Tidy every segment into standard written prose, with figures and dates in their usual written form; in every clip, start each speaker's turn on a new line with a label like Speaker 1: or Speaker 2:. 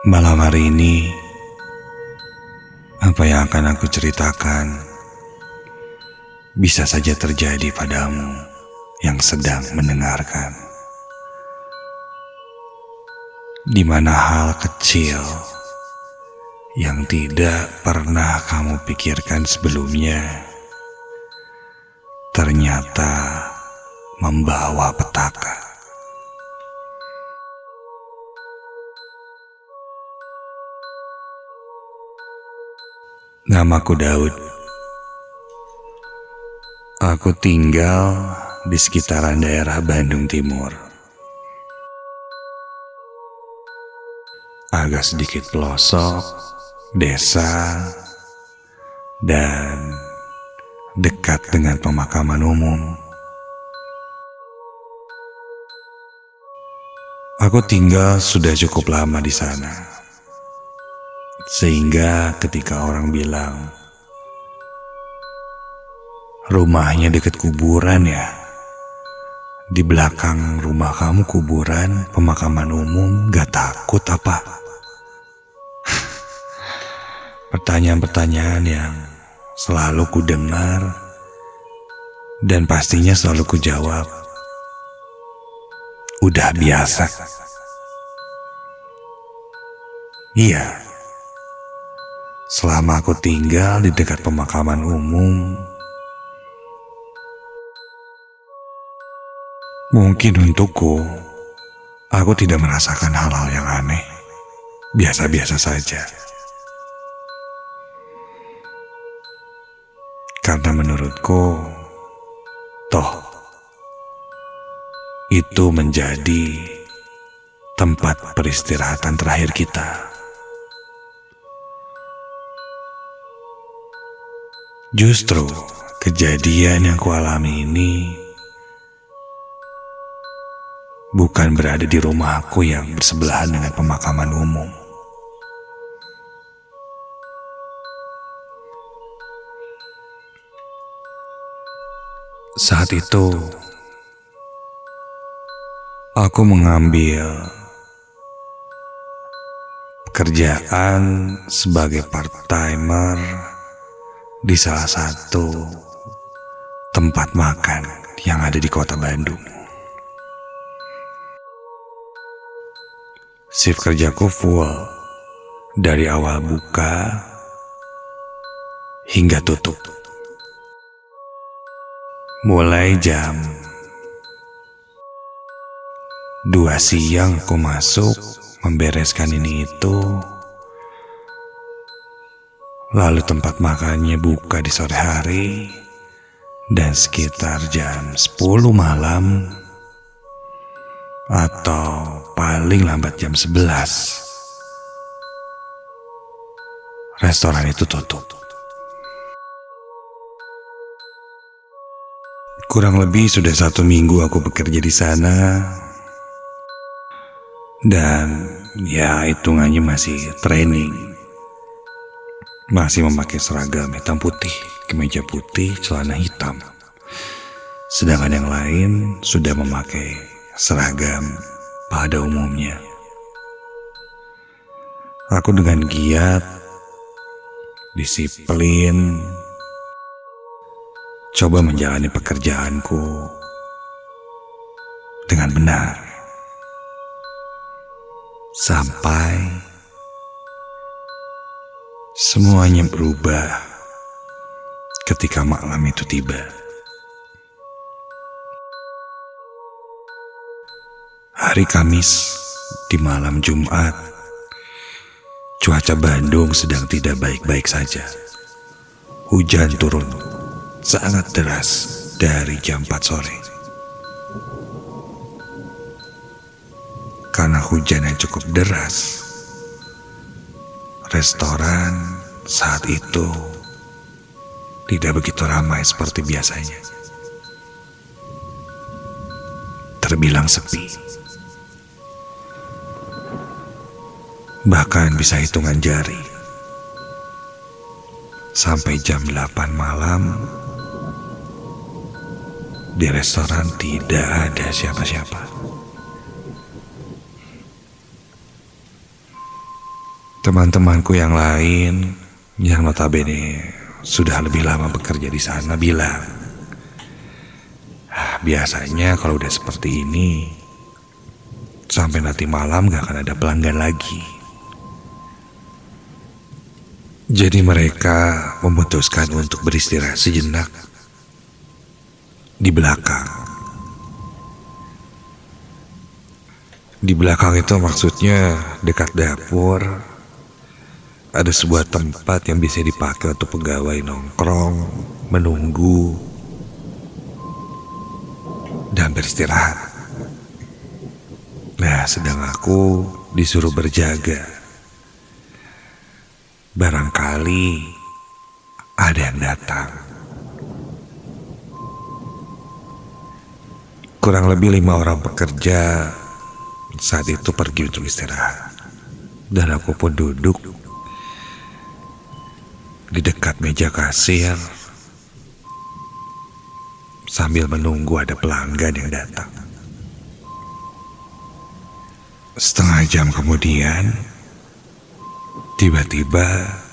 Speaker 1: Malam hari ini, apa yang akan aku ceritakan bisa saja terjadi padamu yang sedang mendengarkan. Di mana hal kecil yang tidak pernah kamu pikirkan sebelumnya ternyata membawa petaka. Namaku Daud. Aku tinggal di sekitaran daerah Bandung Timur. Agak sedikit pelosok, desa, dan dekat dengan pemakaman umum. Aku tinggal sudah cukup lama di sana. Sehingga ketika orang bilang, rumahnya dekat kuburan ya, di belakang rumah kamu kuburan, pemakaman umum, gak takut apa? Pertanyaan-pertanyaan yang selalu ku dengar dan pastinya selalu ku jawab, udah biasa. Iya, selama aku tinggal di dekat pemakaman umum, mungkin untukku, aku tidak merasakan hal-hal yang aneh, biasa-biasa saja. Karena menurutku, toh, itu menjadi tempat peristirahatan terakhir kita. Justru kejadian yang kualami ini bukan berada di rumahku yang bersebelahan dengan pemakaman umum. Saat itu, aku mengambil pekerjaan sebagai part-timer di salah satu tempat makan yang ada di kota Bandung. Shift kerjaku full dari awal buka hingga tutup. Mulai jam 2 siang aku masuk membereskan ini itu. Lalu tempat makannya buka di sore hari, dan sekitar jam 10 malam atau paling lambat jam 11 restoran itu tutup. Kurang lebih sudah 1 minggu aku bekerja di sana, dan ya hitungannya masih training. Masih memakai seragam hitam putih, kemeja putih, celana hitam. Sedangkan yang lain sudah memakai seragam pada umumnya. Aku dengan giat, disiplin, coba menjalani pekerjaanku dengan benar. Sampai semuanya berubah ketika malam itu tiba. Hari Kamis di malam Jumat, cuaca Bandung sedang tidak baik-baik saja. Hujan turun sangat deras dari jam 4 sore. Karena hujan yang cukup deras, restoran saat itu tidak begitu ramai seperti biasanya. Terbilang sepi. Bahkan bisa hitungan jari. Sampai jam 8 malam, di restoran tidak ada siapa-siapa. Teman-temanku yang lain yang notabene sudah lebih lama bekerja di sana bilang, biasanya kalau udah seperti ini, sampai nanti malam gak akan ada pelanggan lagi. Jadi mereka memutuskan untuk beristirahat sejenak di belakang. Di belakang itu maksudnya dekat dapur, ada sebuah tempat yang bisa dipakai untuk pegawai nongkrong, menunggu, dan beristirahat. Nah, sedang aku disuruh berjaga. Barangkali ada yang datang. Kurang lebih 5 orang pekerja saat itu pergi untuk istirahat. Dan aku pun duduk di dekat meja kasir sambil menunggu ada pelanggan yang datang. Setengah jam kemudian, tiba-tiba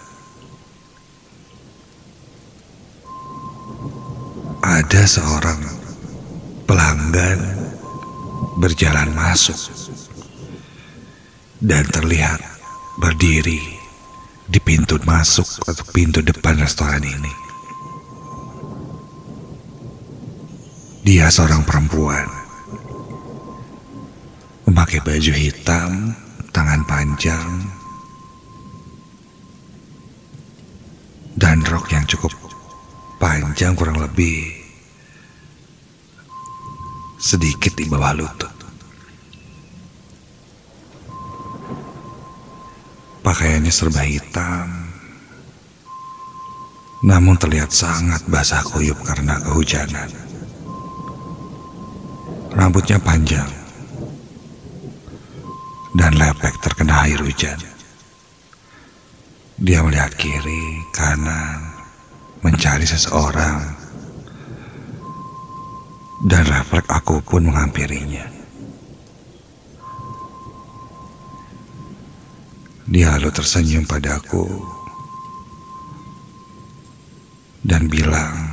Speaker 1: ada seorang pelanggan berjalan masuk dan terlihat berdiri di pintu masuk atau pintu depan restoran ini. Dia seorang perempuan, memakai baju hitam, tangan panjang, dan rok yang cukup panjang, kurang lebih sedikit di bawah lutut. Pakaiannya serba hitam, namun terlihat sangat basah kuyup karena kehujanan. Rambutnya panjang dan lepek terkena air hujan. Dia melihat kiri, kanan, mencari seseorang, dan refleks aku pun menghampirinya. Dia lalu tersenyum padaku dan bilang,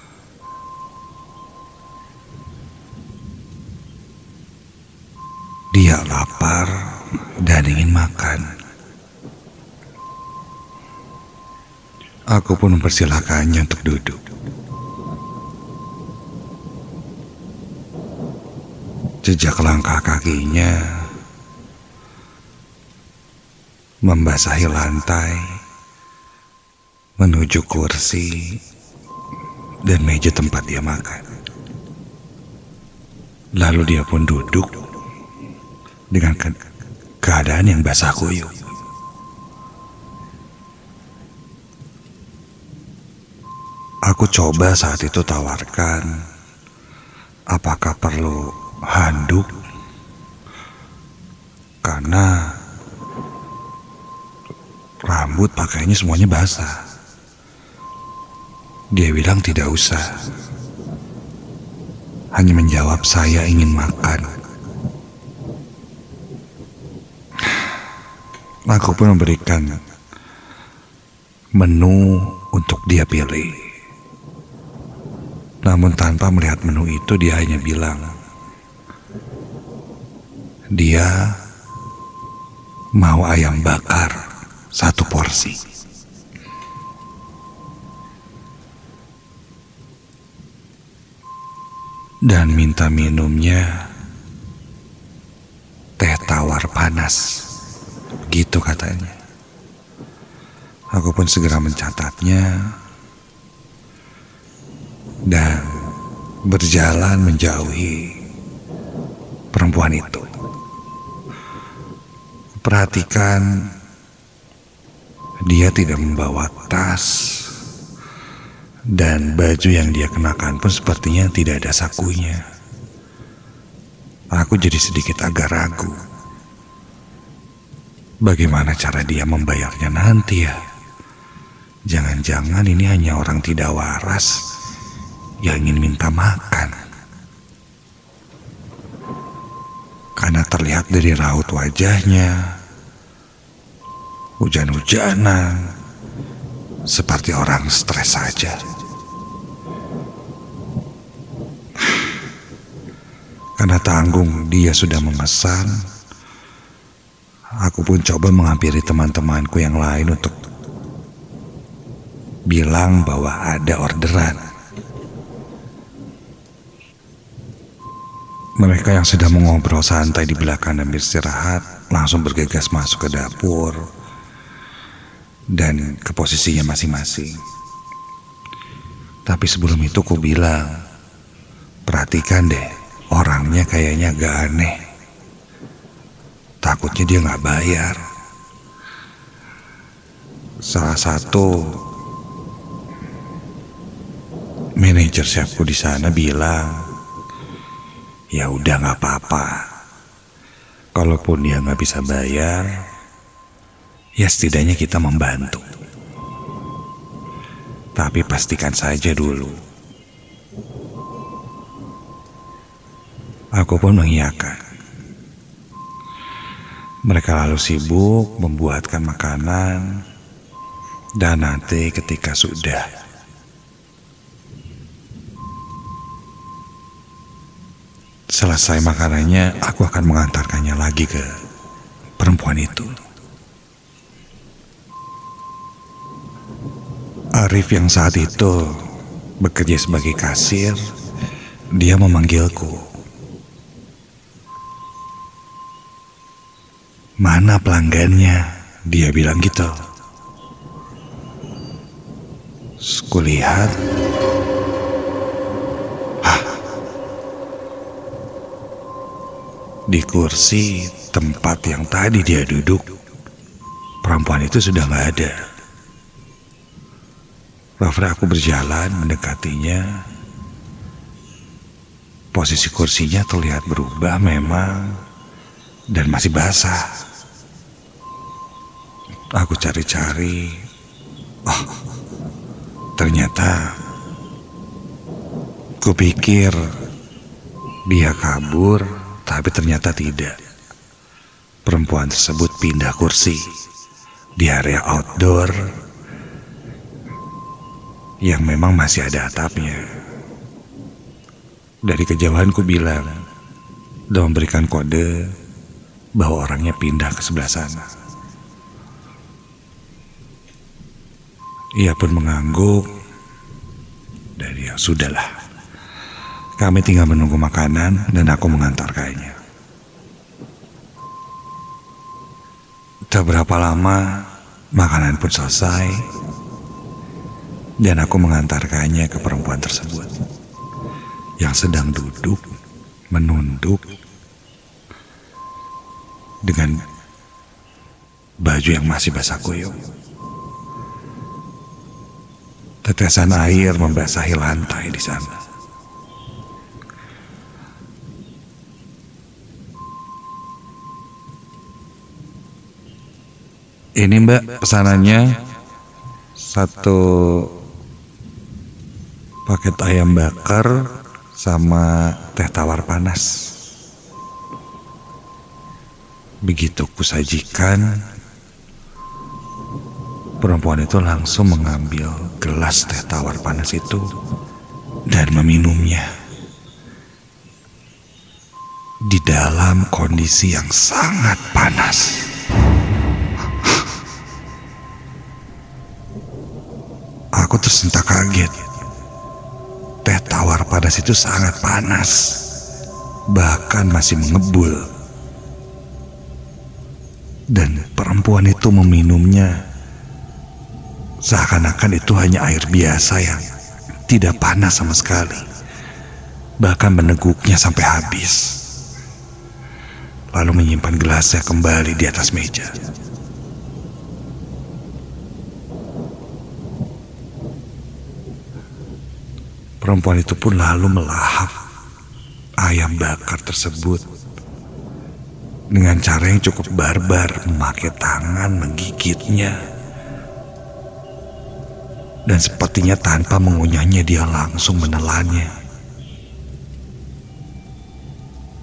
Speaker 1: dia lapar dan ingin makan. Aku pun mempersilahkannya untuk duduk. Jejak langkah kakinya membasahi lantai, menuju kursi dan meja tempat dia makan. Lalu dia pun duduk dengan keadaan yang basah kuyup. Aku coba saat itu tawarkan, apakah perlu handuk? Karena rambut pakainya semuanya basah. Dia bilang tidak usah. Hanya menjawab, saya ingin makan. Aku pun memberikan menu untuk dia pilih. Namun tanpa melihat menu itu, dia hanya bilang dia mau ayam bakar 1 porsi. Dan minta minumnya teh tawar panas. Begitu katanya. Aku pun segera mencatatnya dan berjalan menjauhi perempuan itu. Perhatikan, dia tidak membawa tas, dan baju yang dia kenakan pun sepertinya tidak ada sakunya. Aku jadi sedikit agak ragu. Bagaimana cara dia membayarnya nanti ya? Jangan-jangan ini hanya orang tidak waras yang ingin minta makan. Karena terlihat dari raut wajahnya, hujan-hujanan, seperti orang stres saja. Karena tanggung dia sudah memesan, aku pun coba menghampiri teman-temanku yang lain untuk bilang bahwa ada orderan. Mereka yang sedang mengobrol santai di belakang dan beristirahat langsung bergegas masuk ke dapur dan ke posisinya masing-masing. Tapi sebelum itu ku bilang, perhatikan deh, orangnya kayaknya agak aneh. Takutnya dia gak bayar. Salah satu manajer chefku di sana bilang, ya udah gak apa-apa. Kalaupun dia gak bisa bayar, ya setidaknya kita membantu. Tapi pastikan saja dulu. Aku pun mengiyakan. Mereka lalu sibuk membuatkan makanan, dan nanti ketika sudah selesai makanannya, aku akan mengantarkannya lagi ke perempuan itu. Arif yang saat itu bekerja sebagai kasir, dia memanggilku. Mana pelanggannya? Dia bilang gitu. Kulihat, di kursi tempat yang tadi dia duduk, perempuan itu sudah gak ada. Rafra aku berjalan mendekatinya. Posisi kursinya terlihat berubah memang, dan masih basah. Aku cari-cari. Oh, ternyata kupikir dia kabur, tapi ternyata tidak. Perempuan tersebut pindah kursi di area outdoor yang memang masih ada atapnya. Dari kejauhan ku bilang dan memberikan kode bahwa orangnya pindah ke sebelah sana. Ia pun mengangguk dan ya sudahlah. Kami tinggal menunggu makanan dan aku mengantarkannya. Tak berapa lama makanan pun selesai dan aku mengantarkannya ke perempuan tersebut yang sedang duduk menunduk dengan baju yang masih basah kuyup. Tetesan air membasahi lantai di sana. Ini Mbak, pesanannya 1 paket ayam bakar sama teh tawar panas. Begitu kusajikan, perempuan itu langsung mengambil gelas teh tawar panas itu dan meminumnya di dalam kondisi yang sangat panas. Aku tersentak kaget. Teh tawar panas itu sangat panas, bahkan masih mengebul. Dan perempuan itu meminumnya seakan-akan itu hanya air biasa yang tidak panas sama sekali. Bahkan meneguknya sampai habis. Lalu menyimpan gelasnya kembali di atas meja. Perempuan itu pun lalu melahap ayam bakar tersebut dengan cara yang cukup barbar, memakai tangan menggigitnya. Dan sepertinya tanpa mengunyahnya dia langsung menelannya.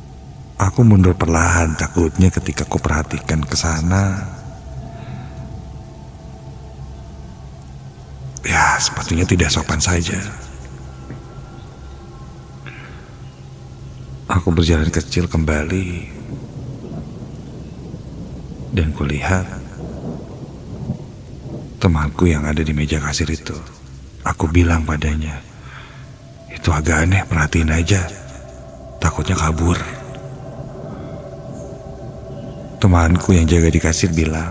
Speaker 1: Aku mundur perlahan, takutnya ketika ku perhatikan ke sana, Ya, sepertinya tidak sopan saja. Aku berjalan kecil kembali dan kulihat temanku yang ada di meja kasir itu. Aku bilang padanya, "Itu agak aneh, perhatiin aja. Takutnya kabur." Temanku yang jaga di kasir bilang,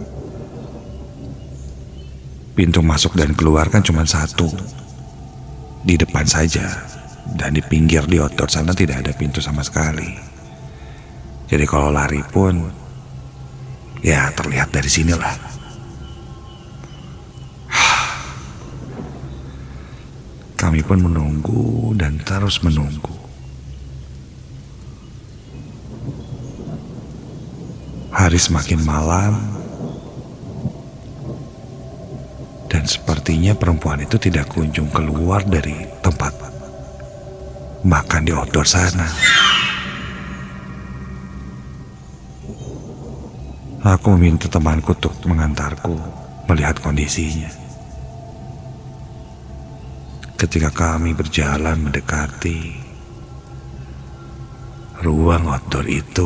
Speaker 1: "Pintu masuk dan keluar kan cuma satu, di depan saja. Dan di pinggir di outdoor sana tidak ada pintu sama sekali. Jadi kalau lari pun, ya terlihat dari sinilah." Kami pun menunggu dan terus menunggu. Hari semakin malam, dan sepertinya perempuan itu tidak kunjung keluar dari tempat makan di outdoor sana. Aku meminta temanku untuk mengantarku melihat kondisinya. Ketika kami berjalan mendekati ruang outdoor itu,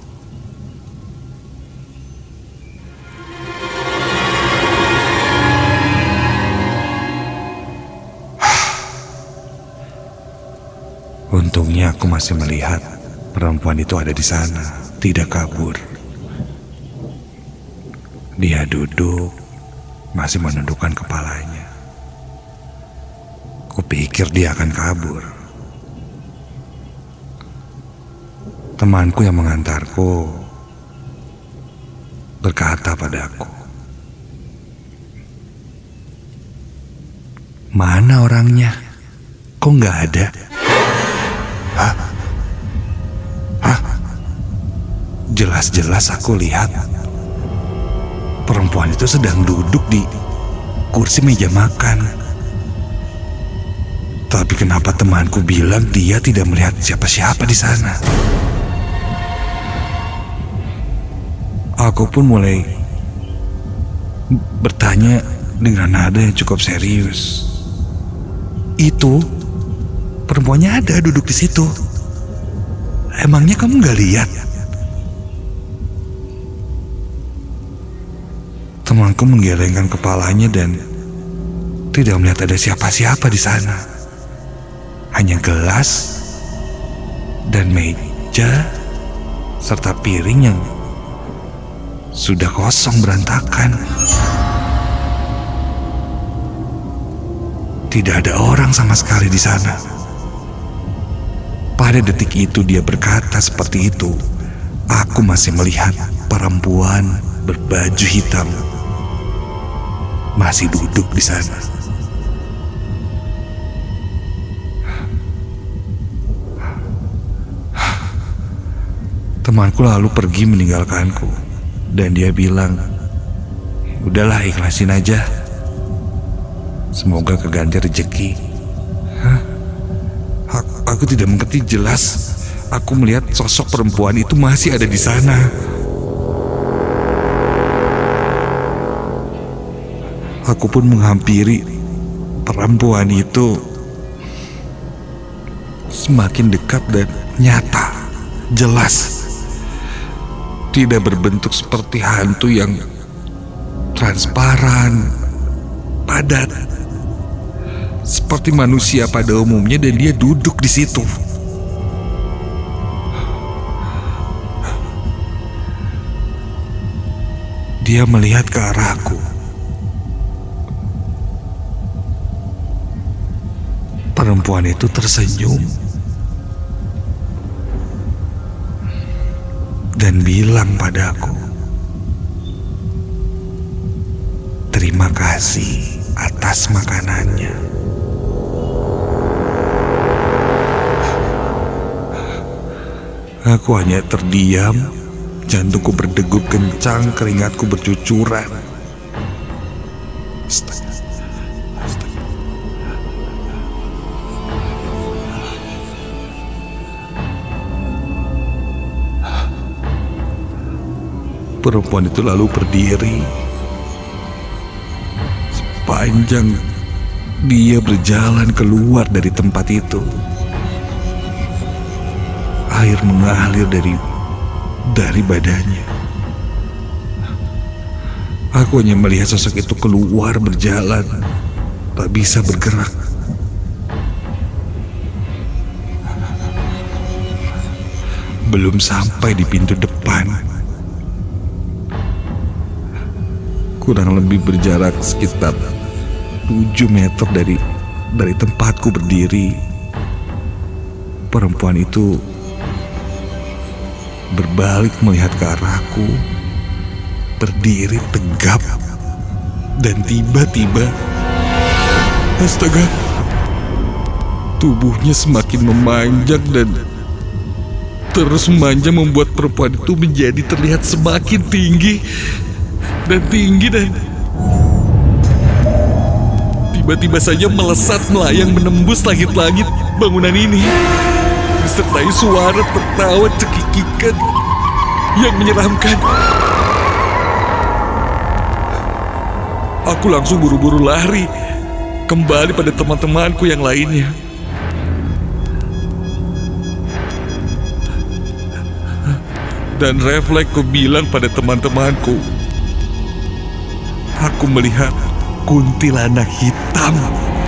Speaker 1: untungnya aku masih melihat perempuan itu ada di sana, tidak kabur. Dia duduk, masih menundukkan kepalanya. Kupikir dia akan kabur. Temanku yang mengantarku berkata padaku, "Mana orangnya? Kok nggak ada?" Hah? Jelas-jelas aku lihat perempuan itu sedang duduk di kursi meja makan. Tapi kenapa temanku bilang dia tidak melihat siapa-siapa di sana? Aku pun mulai bertanya dengan nada yang cukup serius. "Itu perempuannya ada duduk di situ. Emangnya kamu nggak lihat?" Temanku menggelengkan kepalanya dan tidak melihat ada siapa-siapa di sana. Hanya gelas dan meja serta piring yang sudah kosong berantakan. Tidak ada orang sama sekali di sana. Pada detik itu dia berkata seperti itu, aku masih melihat perempuan berbaju hitam masih duduk di sana. Temanku lalu pergi meninggalkanku dan dia bilang, "Udahlah, ikhlasin aja. Semoga keganti rezeki." Aku tidak mengerti. Jelas aku melihat sosok perempuan itu masih ada di sana. Aku pun menghampiri perempuan itu. Semakin dekat dan nyata, jelas. Tidak berbentuk seperti hantu yang transparan, padat, seperti manusia pada umumnya, dan dia duduk di situ. Dia melihat ke arahku. Perempuan itu tersenyum dan bilang padaku, "Terima kasih atas makanannya." Aku hanya terdiam, jantungku berdegup kencang, keringatku bercucuran. Perempuan itu lalu berdiri sepanjang Dia berjalan keluar dari tempat itu. Air mengalir dari badannya. Aku hanya melihat sosok itu keluar berjalan, tak bisa bergerak. Belum sampai di pintu depan, kurang lebih berjarak sekitar 7 meter dari tempatku berdiri, perempuan itu berbalik melihat ke arahku, berdiri tegap, dan tiba-tiba, astaga, tubuhnya semakin memanjang dan terus memanjang, membuat perempuan itu menjadi terlihat semakin tinggi dan tiba-tiba saja melesat melayang menembus langit-langit bangunan ini, disertai suara tertawa cekikikan yang menyeramkan. Aku langsung buru-buru lari kembali pada teman-temanku yang lainnya. Dan refleksku bilang pada teman-temanku, aku melihat kuntilanak hitam.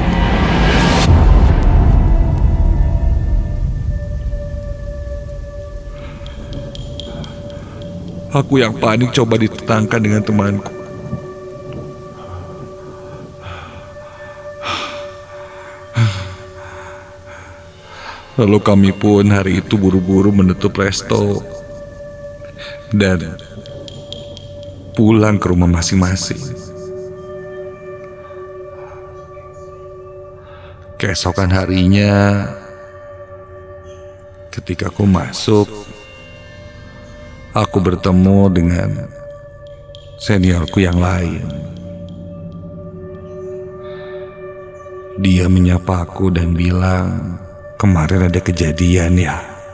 Speaker 1: Aku yang panik coba ditentangkan dengan temanku. Lalu kami pun hari itu buru-buru menutup resto dan pulang ke rumah masing-masing. Keesokan harinya, ketika aku masuk, aku bertemu dengan seniorku yang lain. Dia menyapa aku dan bilang, "Kemarin ada kejadian ya?"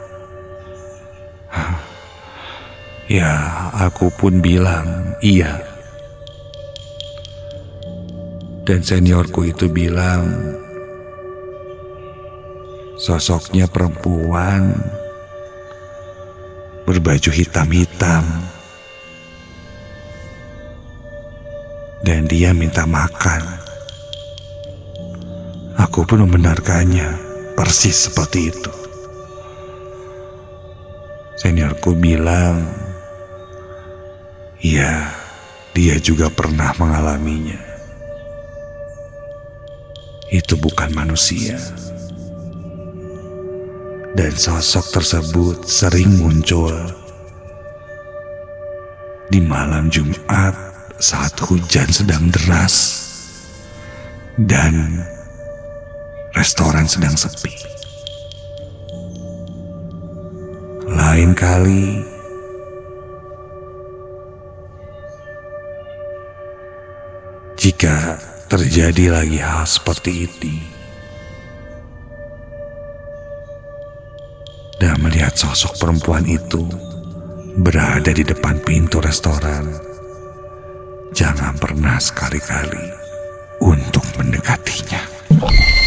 Speaker 1: Ya, aku pun bilang iya. Dan seniorku itu bilang, sosoknya perempuan berbaju hitam-hitam, dan dia minta makan. Aku pun membenarkannya, persis seperti itu. Seniorku bilang, ya, dia juga pernah mengalaminya. Itu bukan manusia. Dan sosok tersebut sering muncul di malam Jumat saat hujan sedang deras dan restoran sedang sepi. Lain kali, jika terjadi lagi hal seperti ini dan melihat sosok perempuan itu berada di depan pintu restoran, jangan pernah sekali-kali untuk mendekatinya.